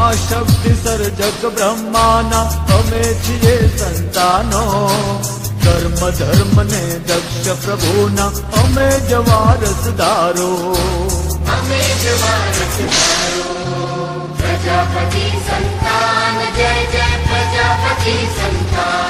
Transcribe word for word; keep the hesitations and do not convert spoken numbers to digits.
મહાશક્તિ સર્જક બ્રહ્માના અમે છીએ સંતાનો. ધર્મ ધર્મ ને દક્ષ પ્રભુના અમે જ વારસદારો. અમે જ વારસદારો. પ્રજાપતિ સંતાન જય જય પ્રજાપતિ સંતાન.